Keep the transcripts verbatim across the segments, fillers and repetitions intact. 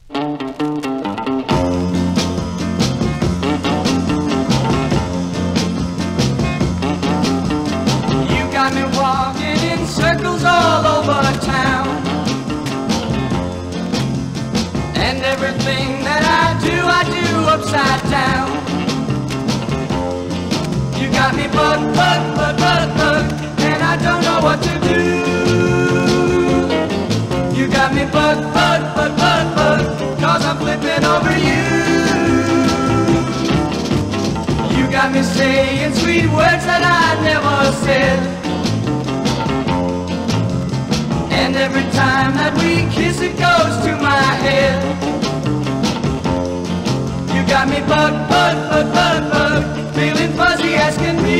You got me walking in circles all over town, and everything that I do, I do upside down. You got me bug, bug, bug, bug, bug, and I don't know what to do. You got me bug, bug, bug, bug, bug, cause I'm flipping over you. You got me saying sweet words that I never said, and every time that we kiss it goes to my head. You got me bug, bug, bug, bug, bug, feeling fuzzy asking me.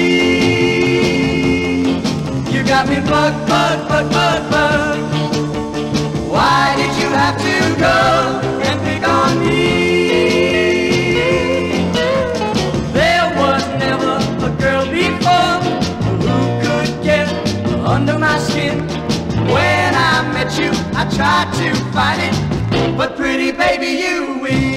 You got me bug, bug, bug, bug, bug, why did you have to go and pick on me? There was never a girl before who could get under my skin. When I met you, I tried to fight it, but pretty baby, you win.